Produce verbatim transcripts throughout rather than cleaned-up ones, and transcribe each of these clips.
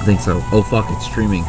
think so. Oh fuck, it's streaming.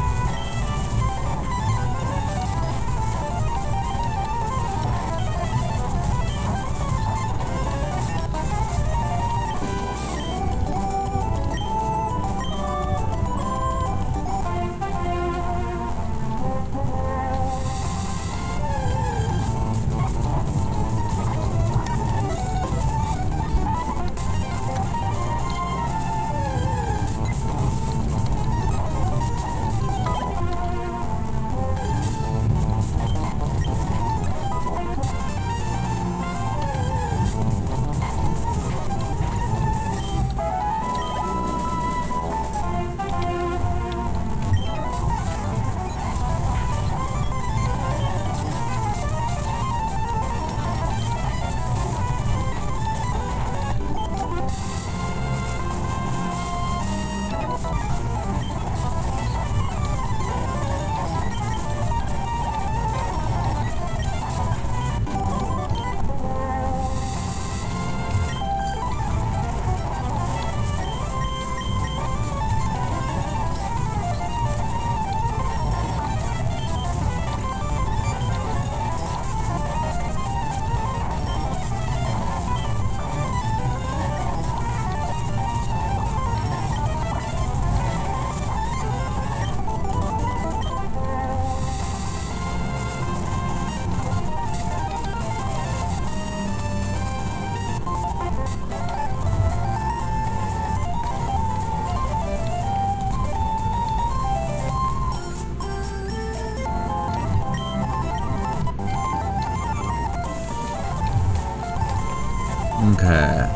Okay.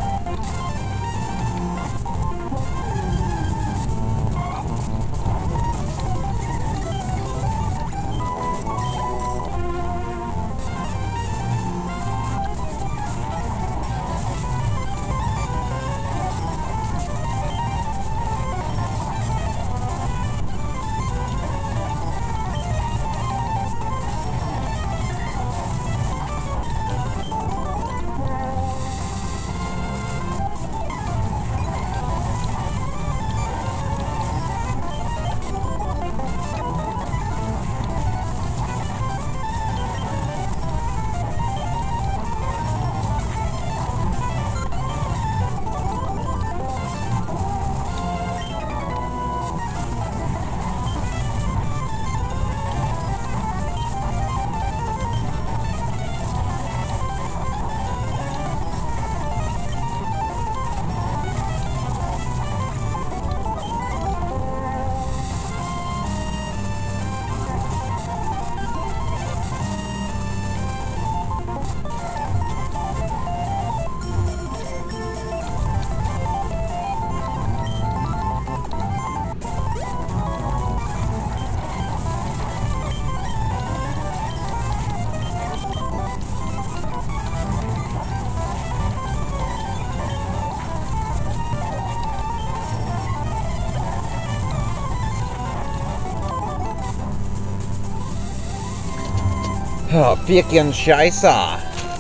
Oh, fucking Scheiße.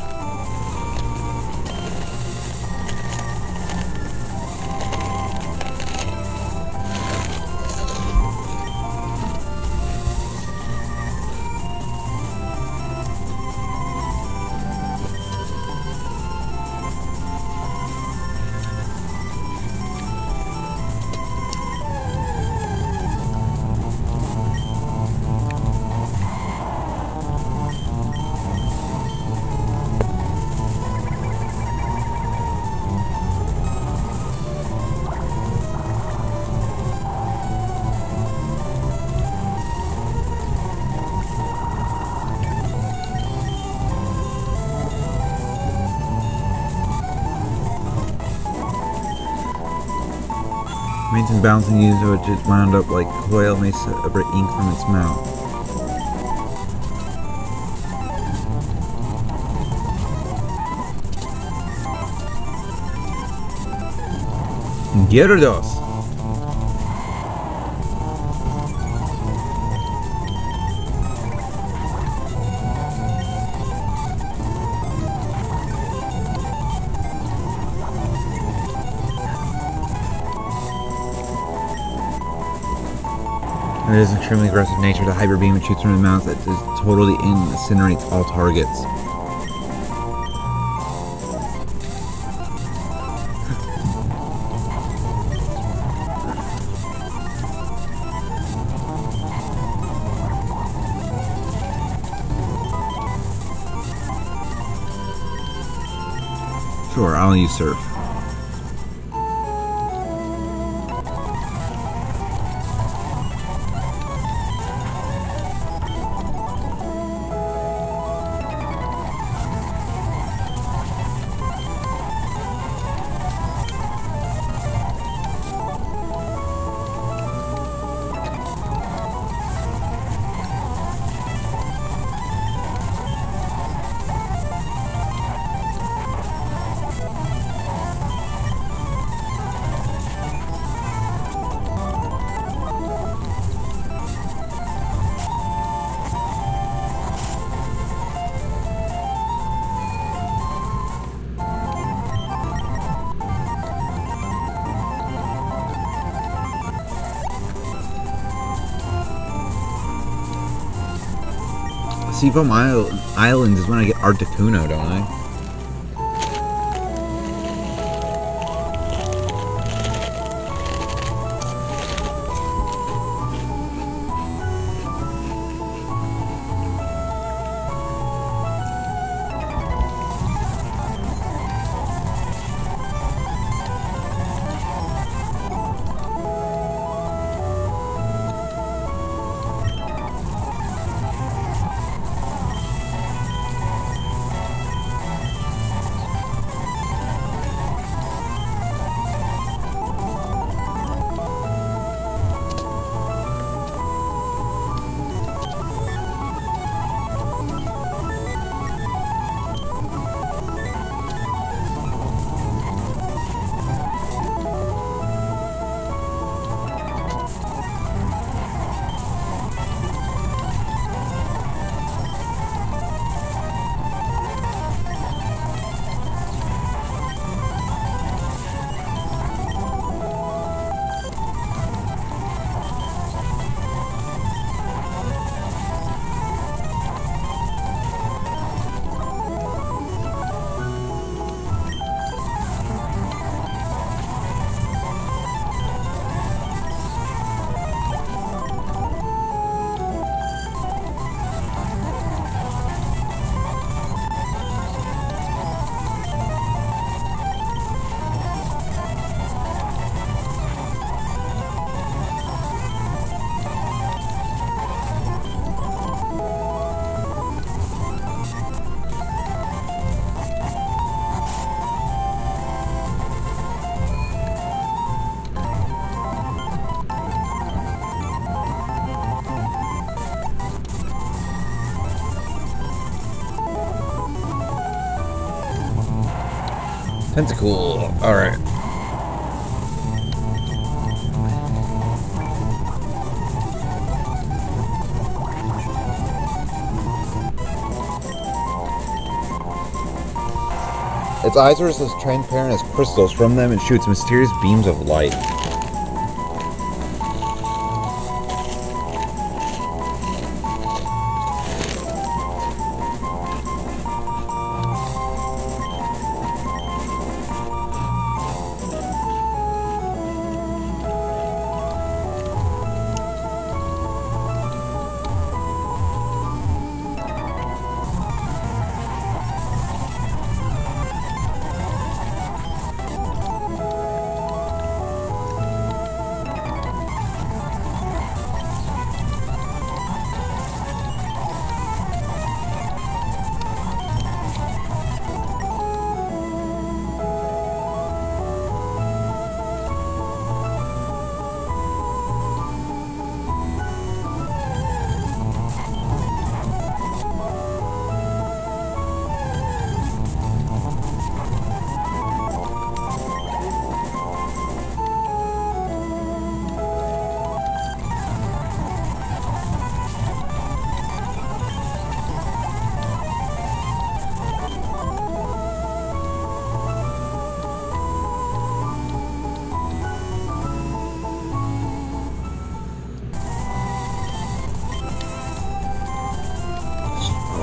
Maintain balancing user which is wound up like coil may separate ink from its mouth. Gyarados! It is extremely aggressive nature. The hyper beam it shoots from the mouth that is totally incinerates all targets. Sure, I'll use surf. Seafoam Islands is when I get Articuno, don't I? Tentacool. Alright. Its eyes are as transparent as crystals. From them it shoots mysterious beams of light.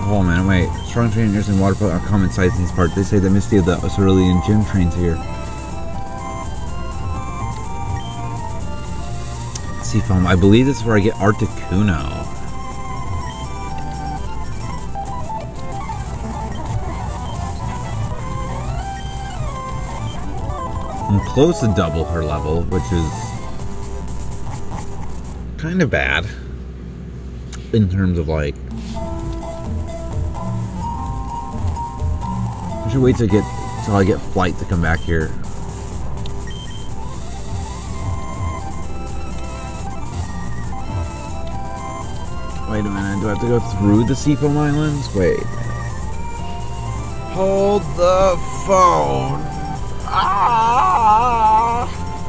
call, man. Wait, strong trainers and water polo are common sights in these parts. They say that Misty of the Cerulean gym trains here. Seafoam. I believe this is where I get Articuno. I'm close to double her level, which is kind of bad in terms of like. I should wait to get till I get flight to come back here. Wait a minute, do I have to go through the Seafoam Islands? Wait. Hold the phone. Ah!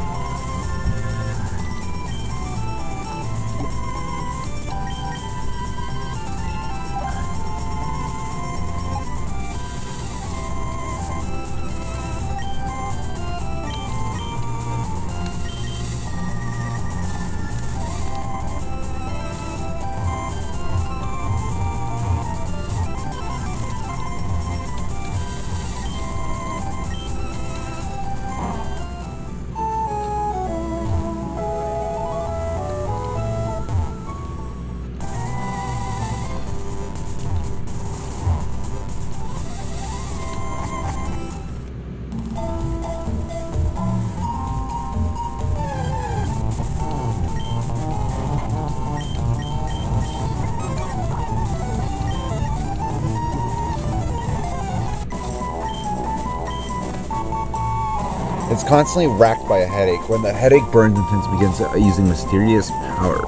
It's constantly racked by a headache. When the headache burns intense, begins using mysterious powers.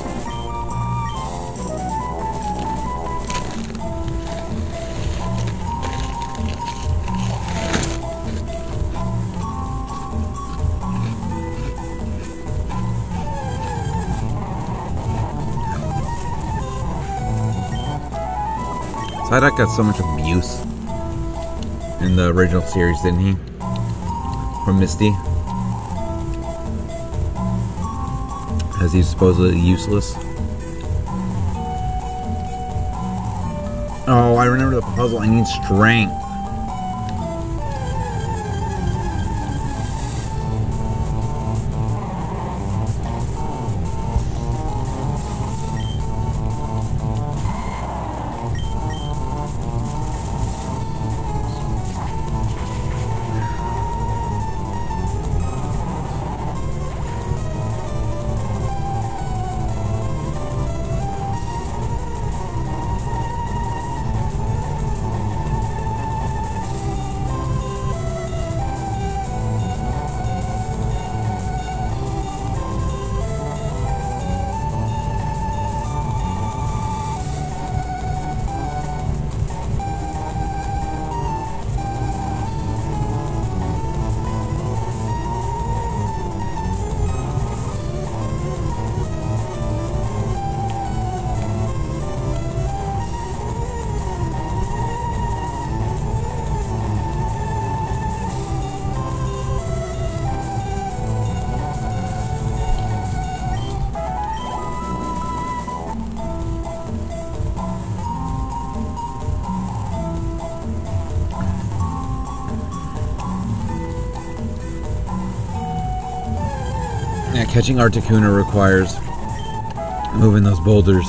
Psyduck got so much abuse in the original series, didn't he? From Misty, as he's supposedly useless. Oh, I remember the puzzle. I need strength. Yeah, catching Articuno requires moving those boulders.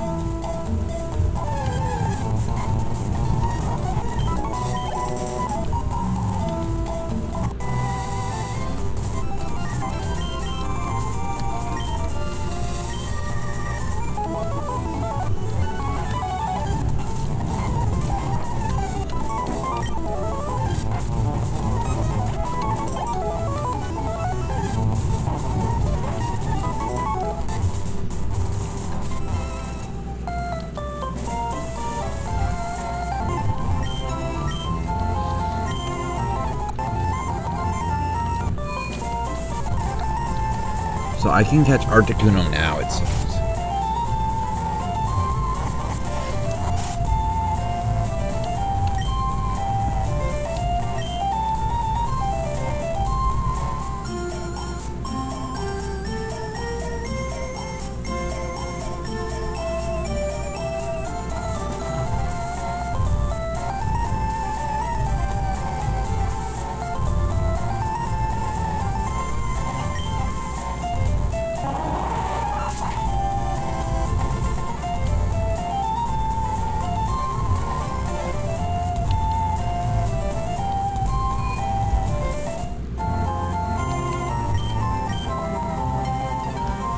So I can catch Articuno now, it seems.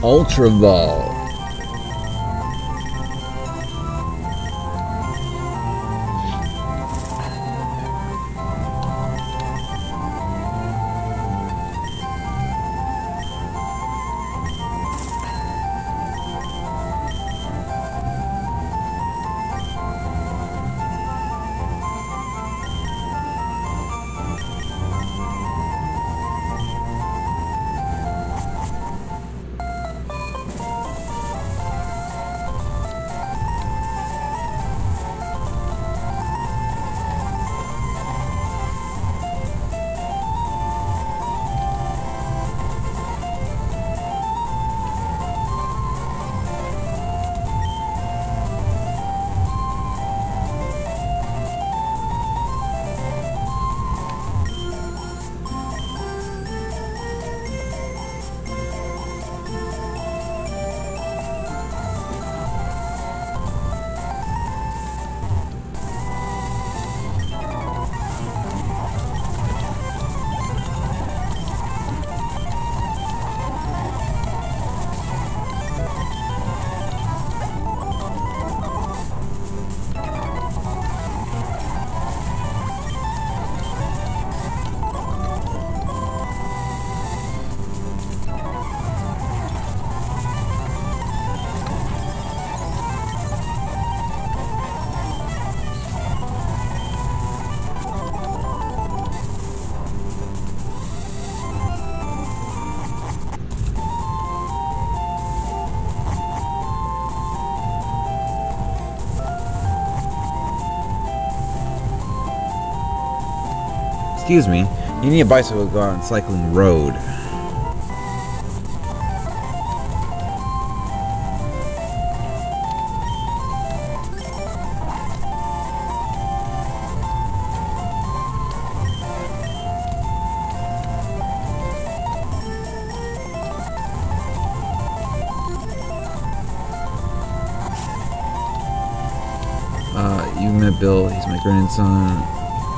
Ultra Ball. Excuse me, you need a bicycle to go on cycling road. Uh, you met Bill, he's my grandson.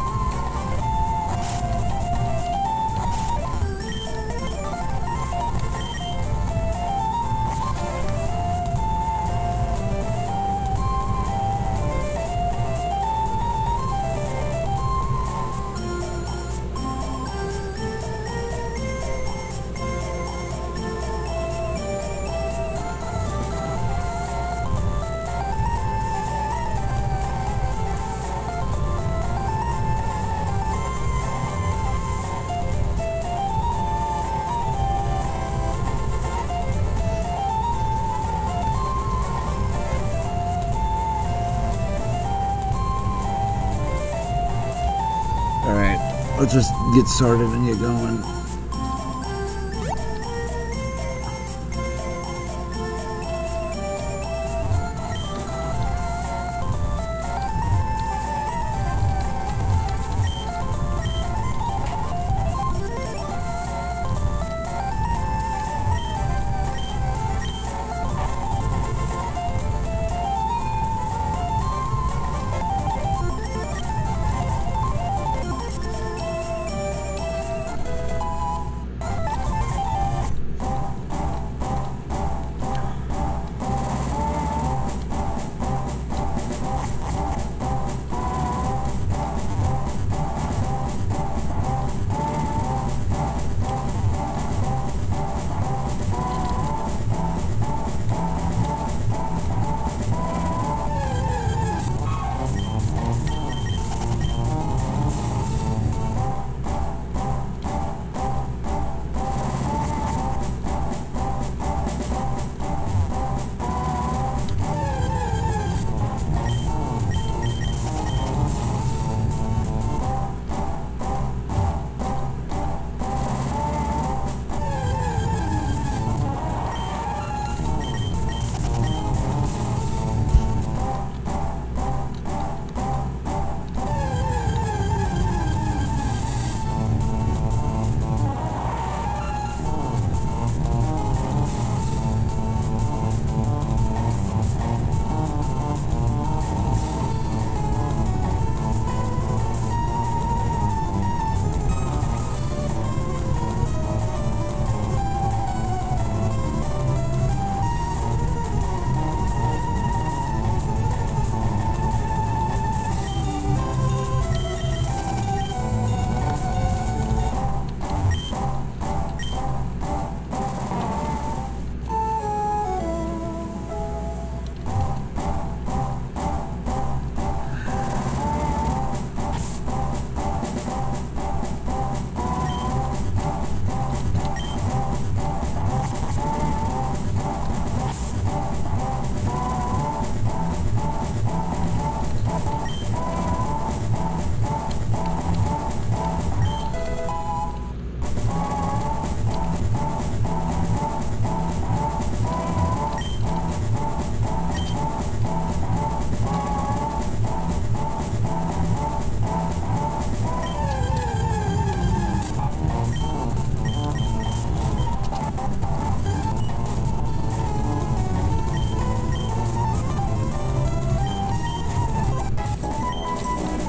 Alright, let's just get started and get going.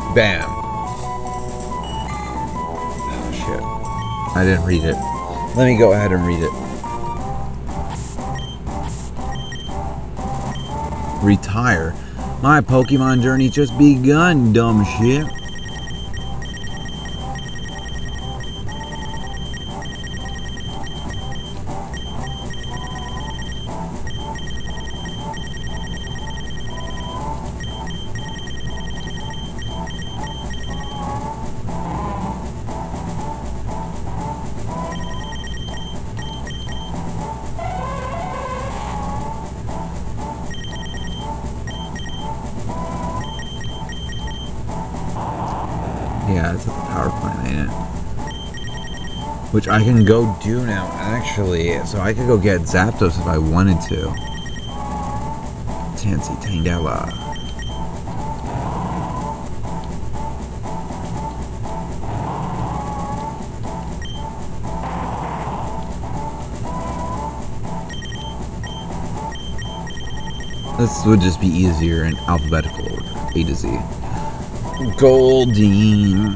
Bam. Oh, shit. I didn't read it. Let me go ahead and read it. Retire. My Pokemon journey just begun, dumb shit. Yeah, it's at the power plant, ain't it? Which I can go do now, actually. So I could go get Zapdos if I wanted to. Tansy Tangela. This would just be easier in alphabetical order, A to Z. Goldeen.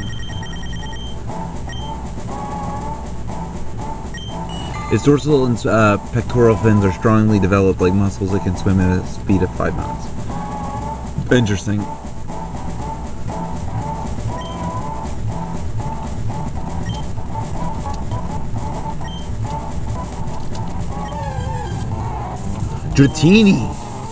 Its dorsal and uh, pectoral fins are strongly developed like muscles that can swim at a speed of five knots. Interesting. Dratini.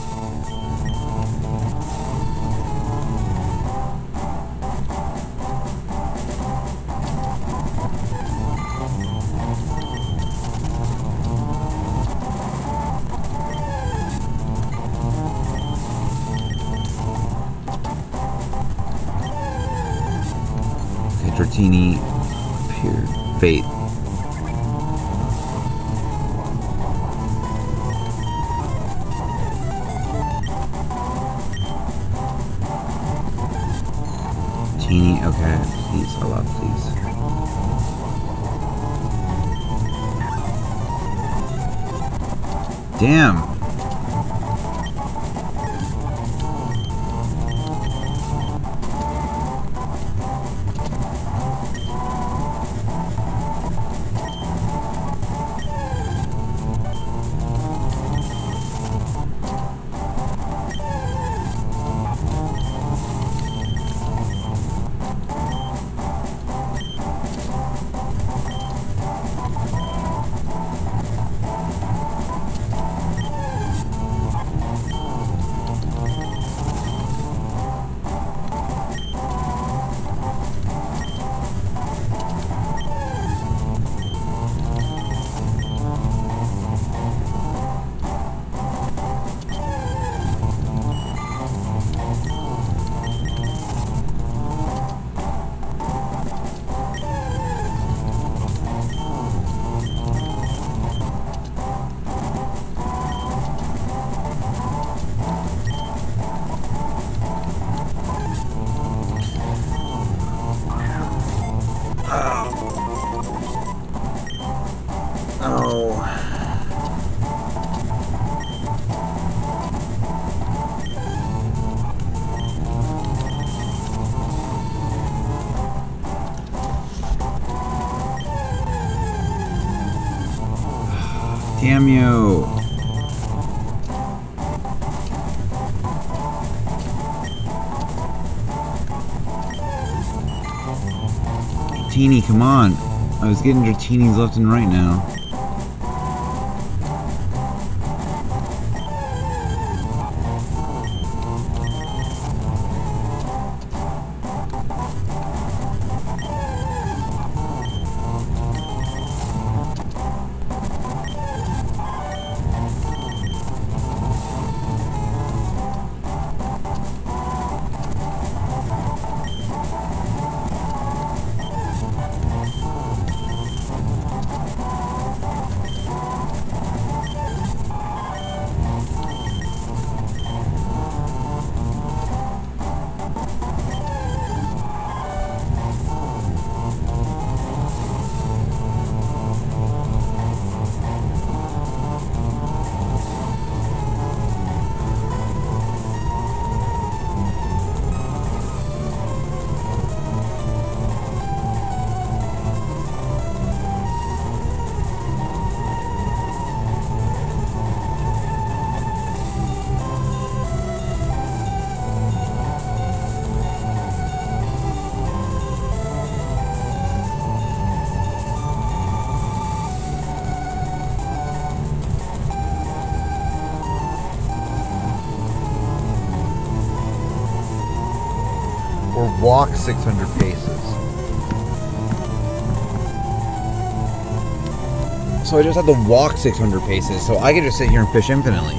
Dratini appeared. Fate. Teeny, okay. Please, a lot, please. Damn. Damn you. Teeny, come on. I was getting Dratinis left and right now. walk six hundred paces. So I just have to walk six hundred paces, so I can just sit here and fish infinitely.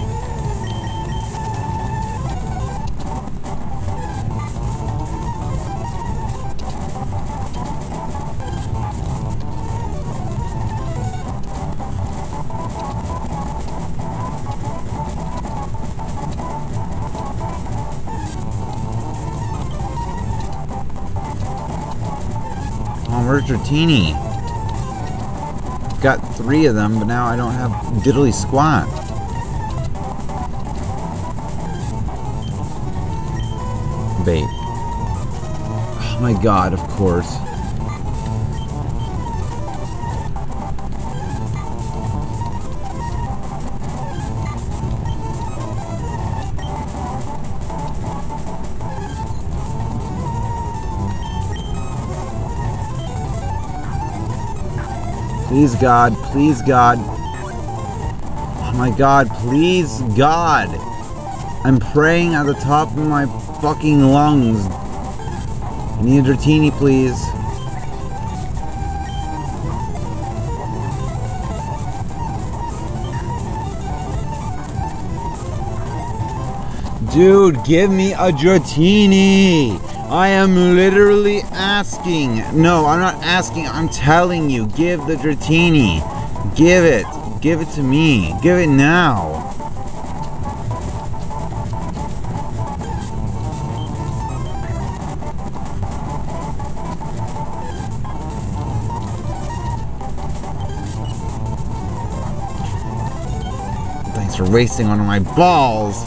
Oh, where's Dratini? Got three of them, but now I don't have diddly squat. Bait. Oh my god, of course. Please God, please God. Oh my God, please God. I'm praying at the top of my fucking lungs. I need a Dratini, please. Dude, give me a Dratini. I am literally asking. No, I'm not asking. I'm telling you. Give the Dratini. Give it. Give it to me. Give it now. Thanks for wasting one of my balls.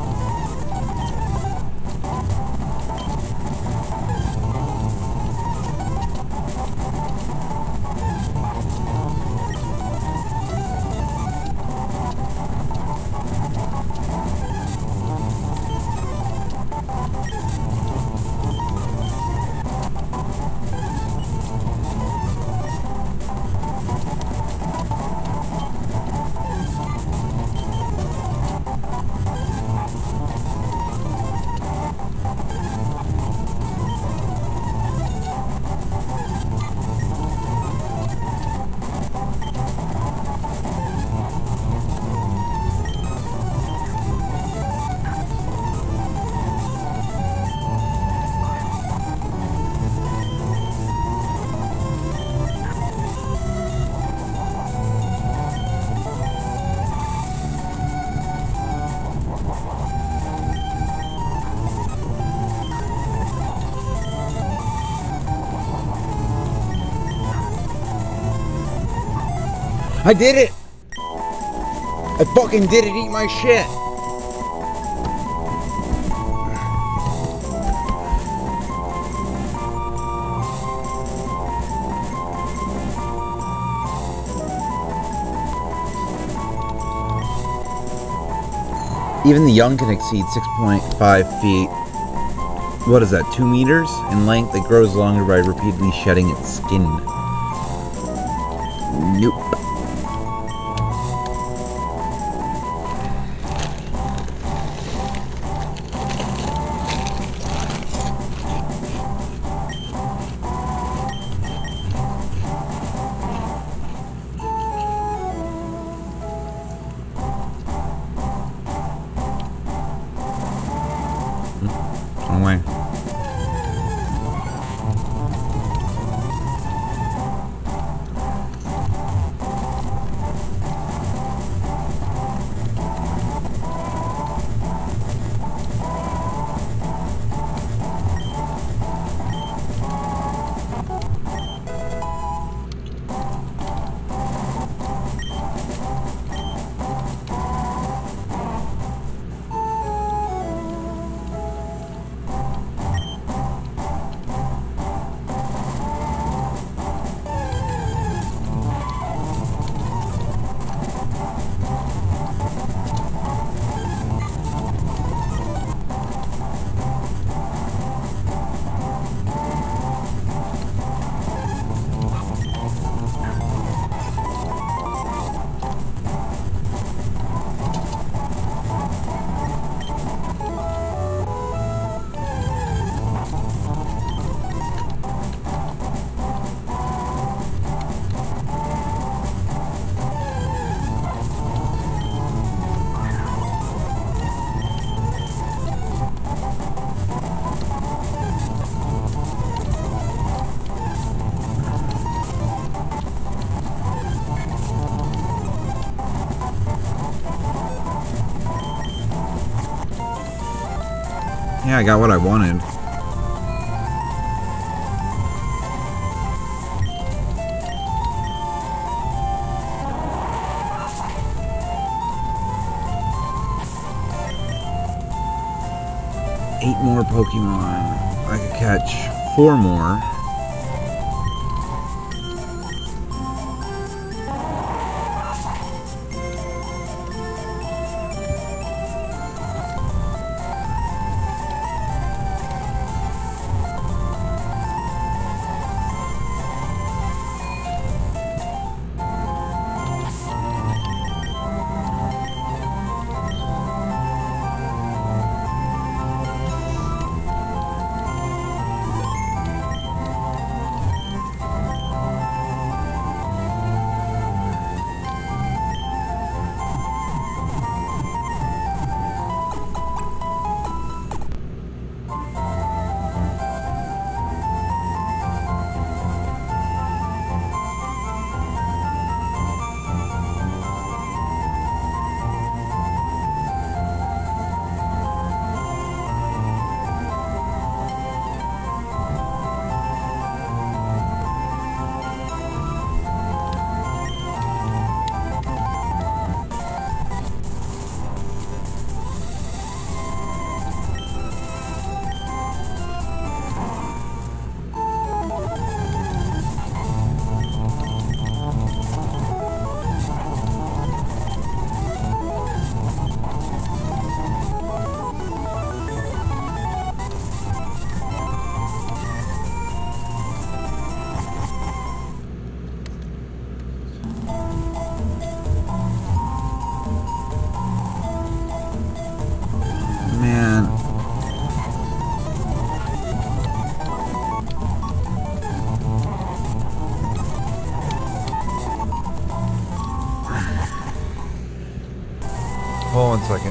I did it! I fucking did it, eat my shit! Even the young can exceed six point five feet. What is that, two meters in length? It grows longer by repeatedly shedding its skin. Nope. Wrong way. Yeah, I got what I wanted. Eight more Pokemon. I could catch four more. Man. Hold on one second.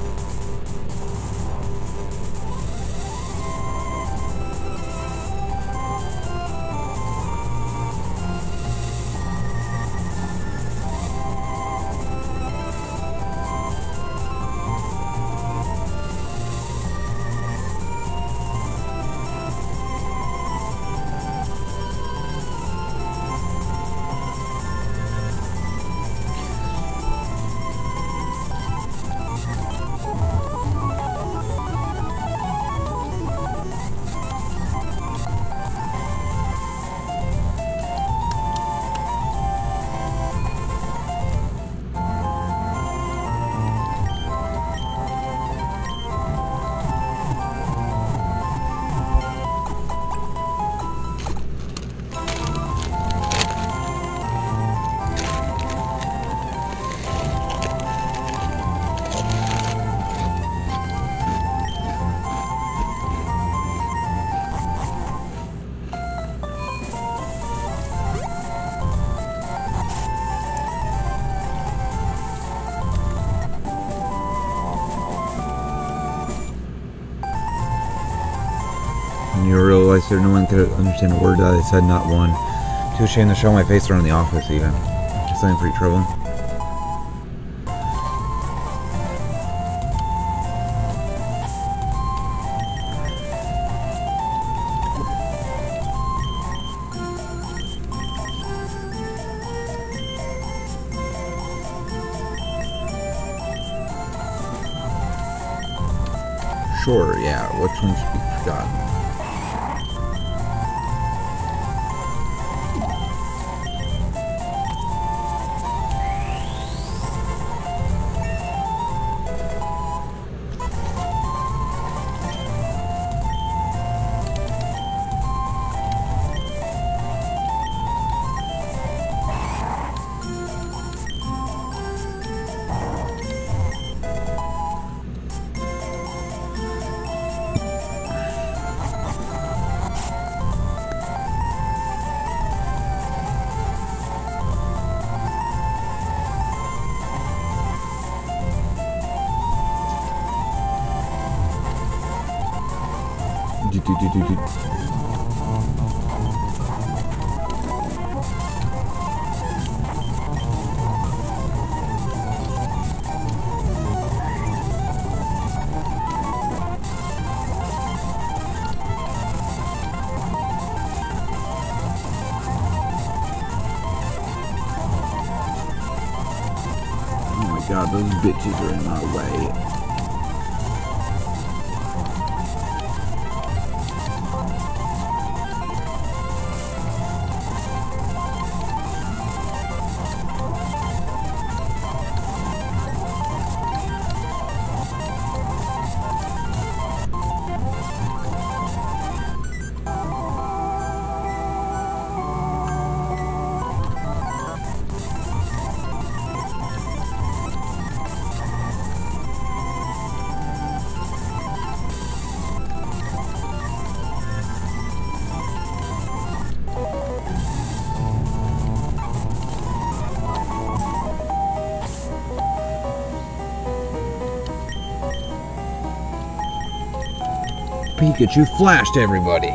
You realize that no one could understand a word that I said, not one. Too ashamed to show my face around the office, even. Just in pretty trouble. Sure, yeah, which one should be forgotten? Do, do, do, do, do. Oh my god, those bitches are in my way. Pikachu flashed everybody.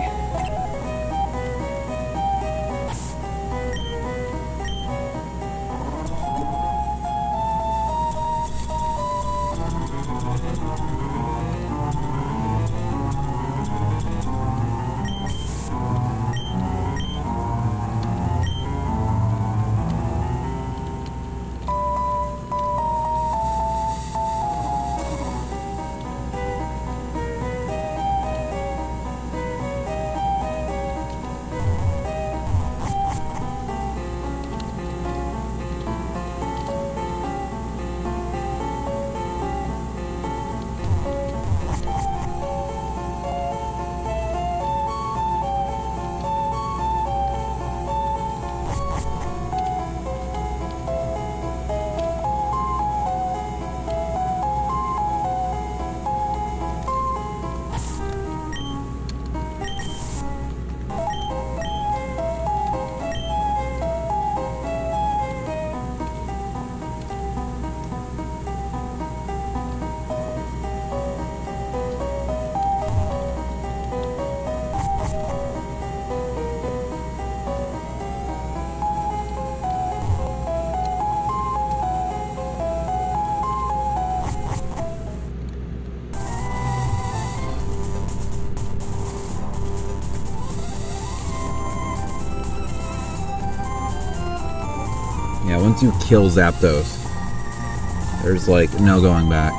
Yeah, once you kill Zapdos, there's like no going back.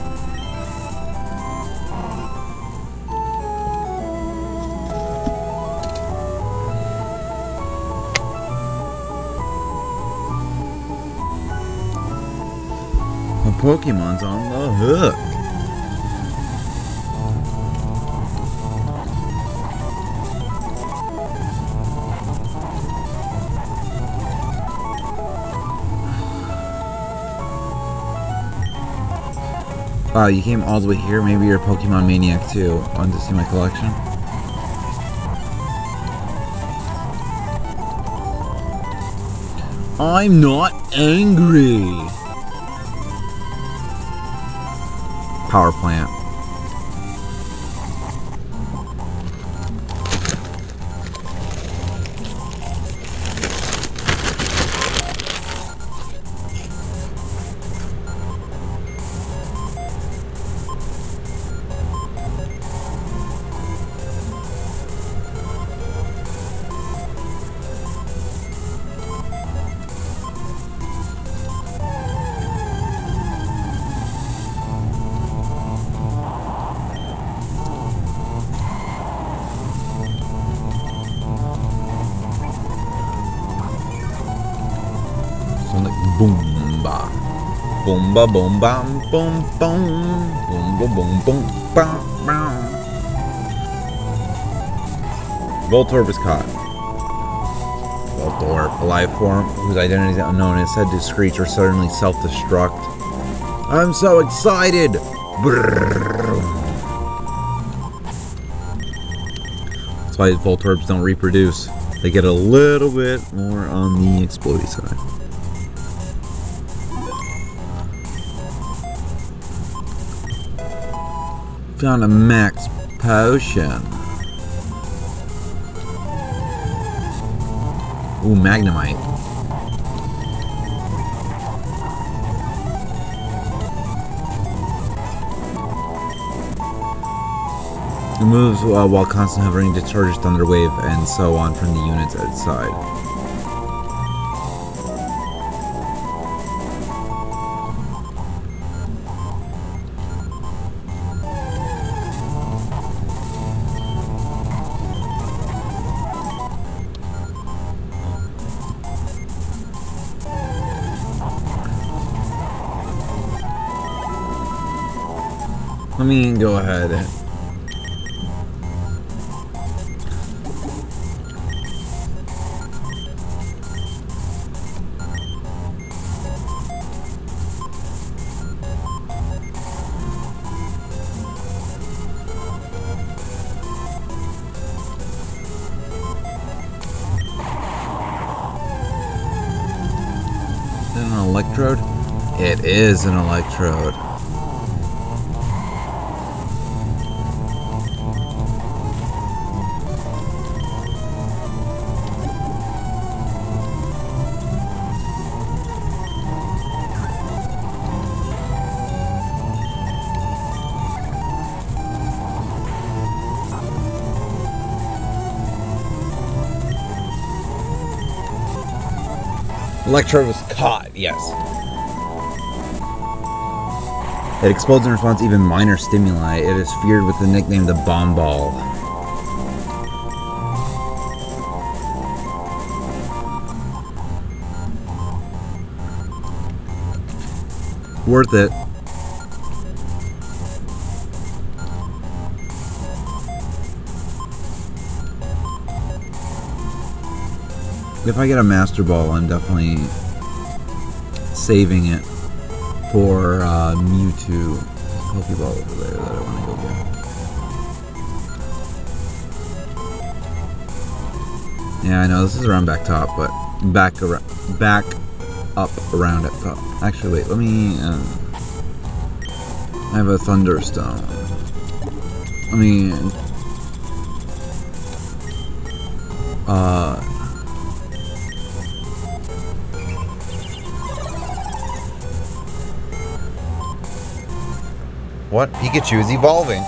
The Pokemon's on the hook. Wow, you came all the way here? Maybe you're a Pokemon Maniac too. Want to see my collection? I'm not angry! Power plant. Boomba. Boomba boom bam boom boom. Boomba boom boom bam bam. Voltorb is caught. Voltorb, a life form whose identity is unknown, is said to screech or suddenly self-destruct. I'm so excited! Brrr. That's why Voltorbs don't reproduce. They get a little bit more on the explodey side. Found a max potion. Ooh, Magnemite. It moves uh, while constantly hovering, discharges Thunder Wave, and so on from the units at its side. Let me go ahead. Is it an electrode? It is an electrode. Electrode was caught, yes. It explodes in response to even minor stimuli. It is feared with the nickname the bomb ball. Worth it. If I get a Master Ball, I'm definitely saving it for uh, Mewtwo. Pokeball over there that I want to go get. Yeah, I know this is around back top, but back around, back up around at top. Actually, wait. Let me. Uh, I have a Thunderstone. Let me. Uh. What? Pikachu is evolving.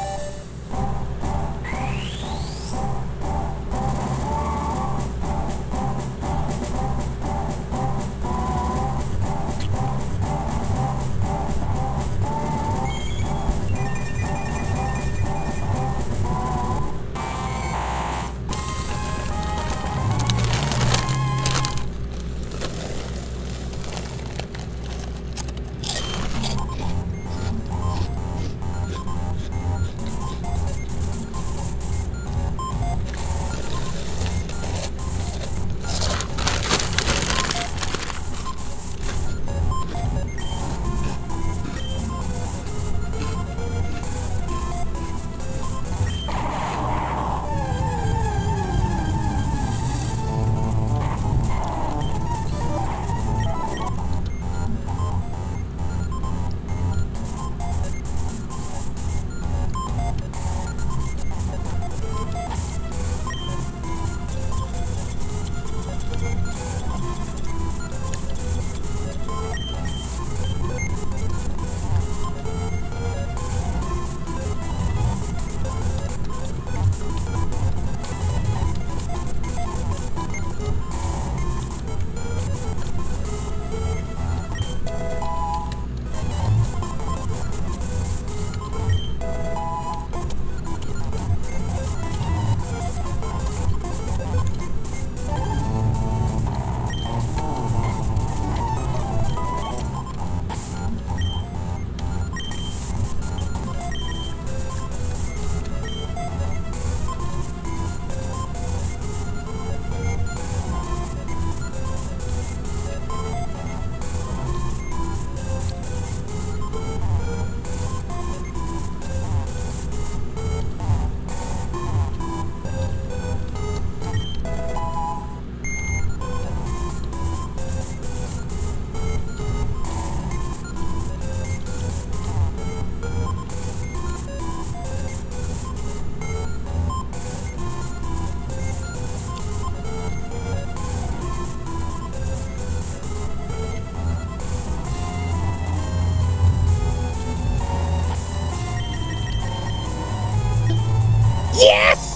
Yes!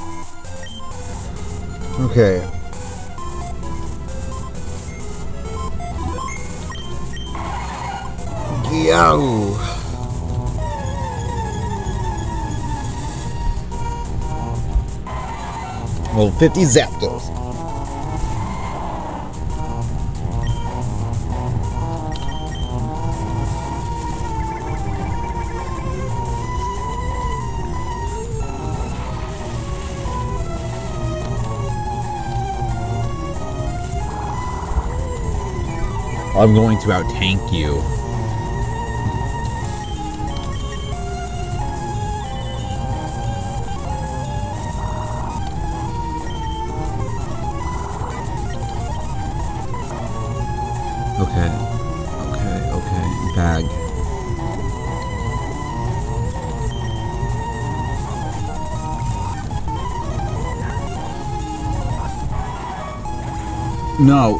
Okay. Yo! Well, fifty Zapdos. I'm going to out-tank you. Okay. Okay, okay. Bag. No.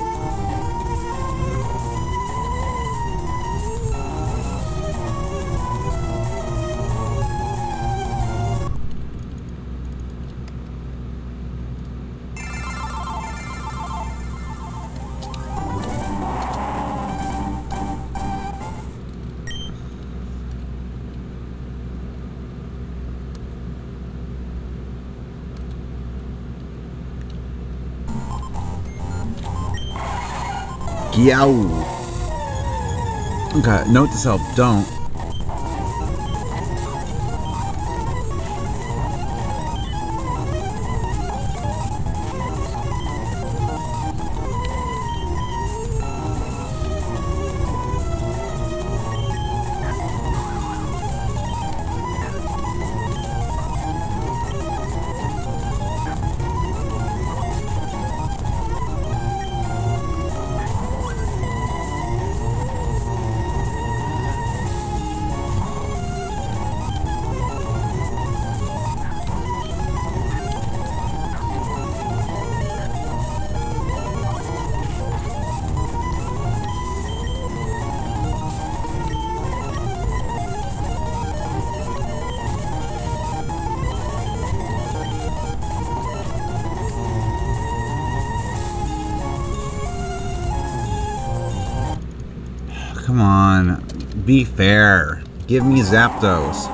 Yow. Okay, note to self, don't. Come on, be fair. Give me Zapdos.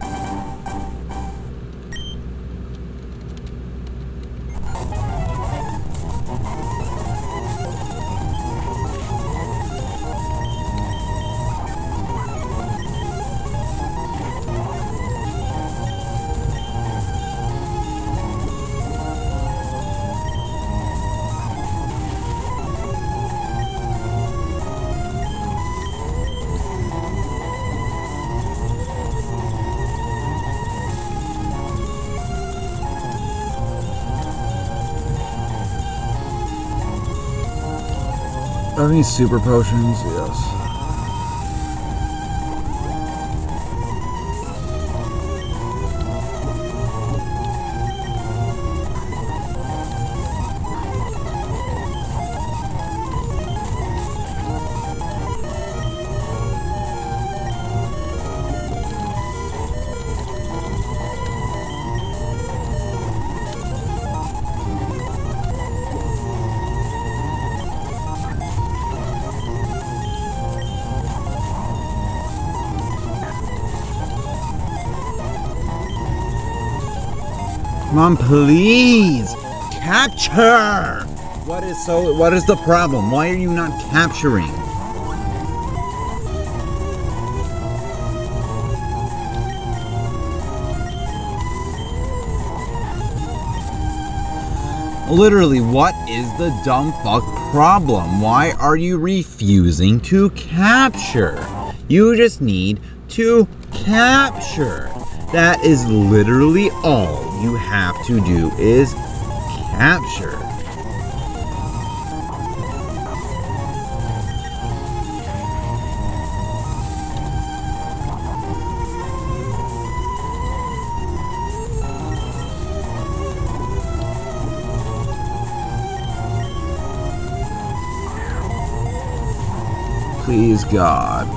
Are these super potions? Yes. Come on, please! Capture! What is so what is the problem? Why are you not capturing? Literally, what is the dumb fuck problem? Why are you refusing to capture? You just need to capture. That is literally all you have to do is capture. Please, God.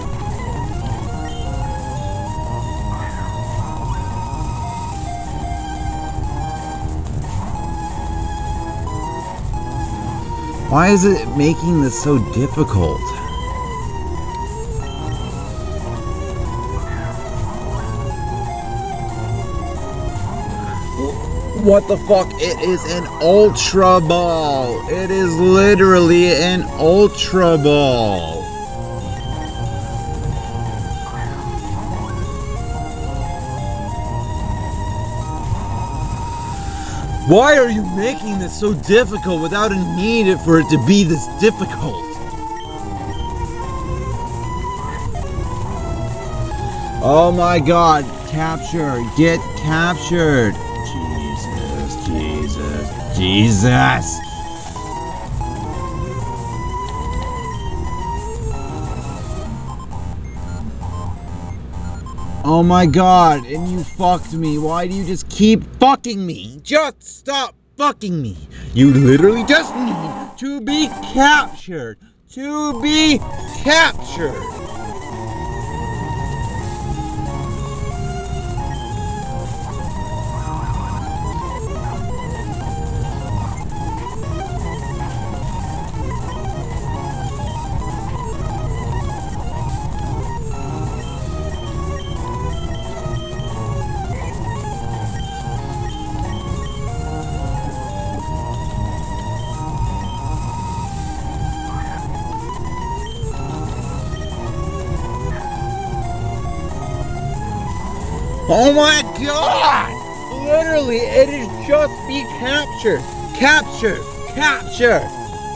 Why is it making this so difficult? What the fuck? It is an Ultra Ball. It is literally an Ultra Ball. Why are you making this so difficult without a need for it to be this difficult? Oh my god, capture, get captured. Jesus, Jesus, Jesus. Oh my god, and you fucked me. Why do you just keep fucking me? Just stop fucking me. You literally just need to be captured. To be captured. Oh my god! Literally, it is just be captured. Captured. Captured.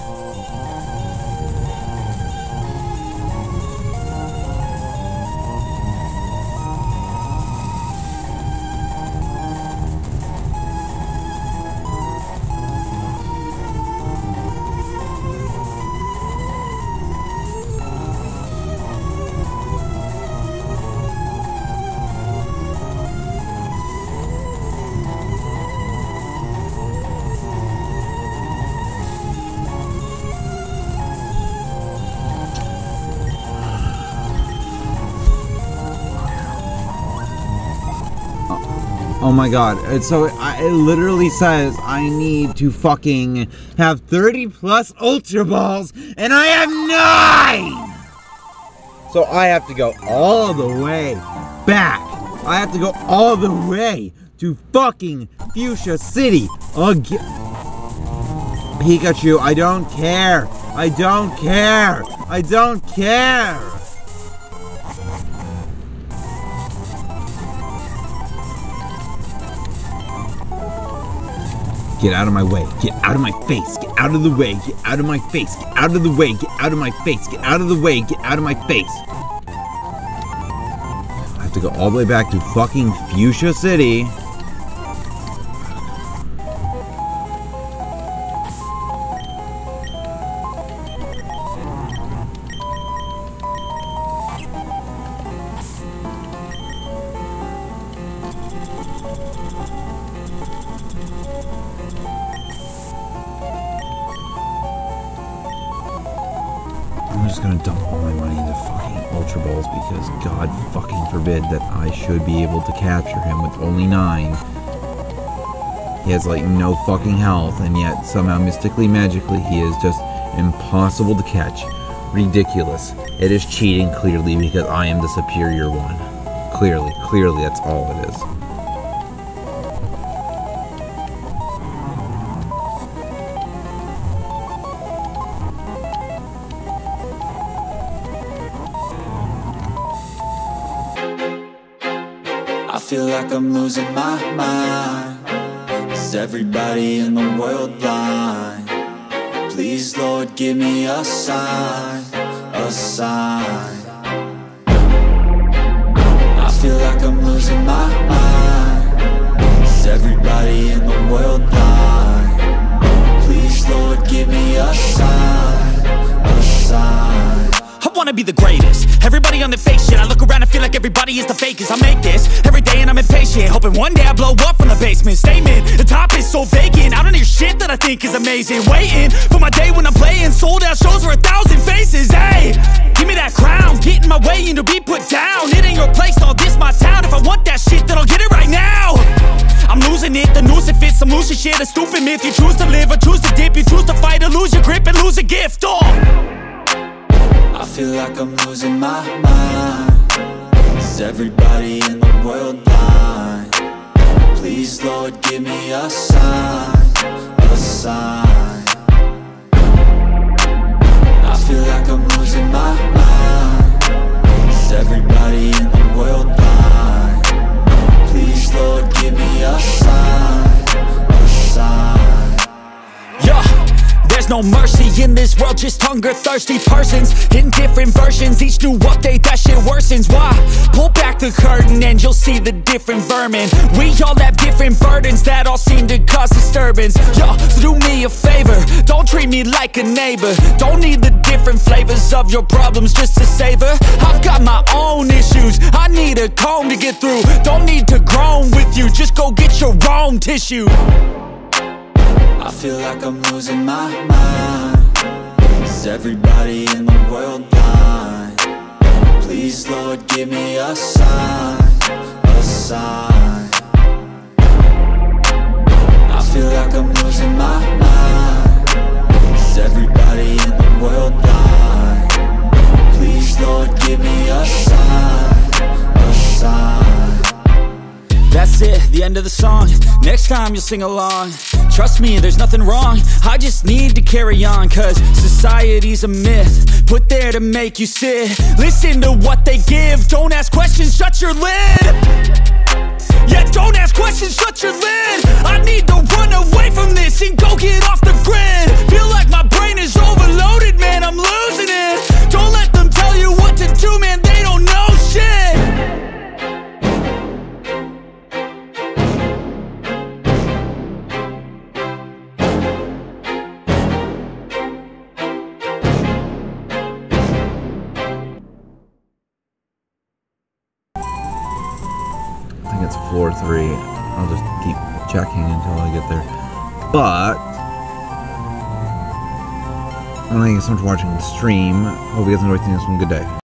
Oh my god, and so it, it literally says I need to fucking have thirty plus Ultra Balls, and I have nine! So I have to go all the way back. I have to go all the way to fucking Fuchsia City again. Pikachu, I don't care. I don't care. I don't care. Get out of my way. Get out of my face. Get out of the way. Get out of my face. Get out of the way. Get out of my face. Get out of the way. Get out of my face. I have to go all the way back to fucking Fuchsia City. I'm just gonna dump all my money into fucking Ultra Balls because God fucking forbid that I should be able to capture him with only nine. He has like no fucking health, and yet somehow mystically, magically, he is just impossible to catch. Ridiculous. It is cheating clearly because I am the superior one. Clearly, clearly that's all it is. I feel like I'm losing my mind. Is everybody in the world blind? Please, Lord, give me a sign, a sign. I feel like I'm losing my mind. Is everybody in the world blind? Please, Lord, give me a sign, a sign. I wanna be the greatest. Everybody on the fake shit. I look around and feel like everybody is the fakest. I make this every day and I'm impatient, hoping one day I blow up from the basement. Statement, the top is so vacant. I don't hear shit that I think is amazing. Waiting for my day when I'm playing sold out shows for a thousand faces. Hey, give me that crown, get in my way and to be put down. It ain't your place, all this my town. If I want that shit, then I'll get it right now. I'm losing it, the noose it fits, I'm losing shit. A stupid myth, you choose to live or choose to dip. You choose to fight or lose your grip and lose a gift. Oh, I feel like I'm losing my mind. Is everybody in the world blind? Please, Lord, give me a sign, a sign. I feel like I'm losing my mind. Is everybody in the world blind? Please, Lord, give me a sign, a sign. yeah, there's There's no mercy in this world, just hunger-thirsty persons in different versions, each new update, that shit worsens. Why? Pull back the curtain and you'll see the different vermin. We all have different burdens that all seem to cause disturbance. Yo, so do me a favor, don't treat me like a neighbor. Don't need the different flavors of your problems just to savor. I've got my own issues, I need a comb to get through. Don't need to groan with you, just go get your own tissue. I feel like I'm losing my mind. Is everybody in the world blind? Please, Lord, give me a sign, a sign. I feel like I'm losing my mind. Is everybody in the world blind? Please, Lord, give me a sign, a sign. That's it, the end of the song. Next time you'll sing along. Trust me, there's nothing wrong, I just need to carry on. Cause society's a myth, put there to make you sit. Listen to what they give, don't ask questions, shut your lid. Yeah, don't ask questions, shut your lid. I need to run away from this and go get off the grid. Feel like my brain is overloaded, man, I'm losing it. Don't let them tell you what to do, man, they don't know shit. I think it's floor three. I'll just keep checking until I get there. But I want to thank you so much for watching the stream. Hope you guys enjoyed. This one. Good day.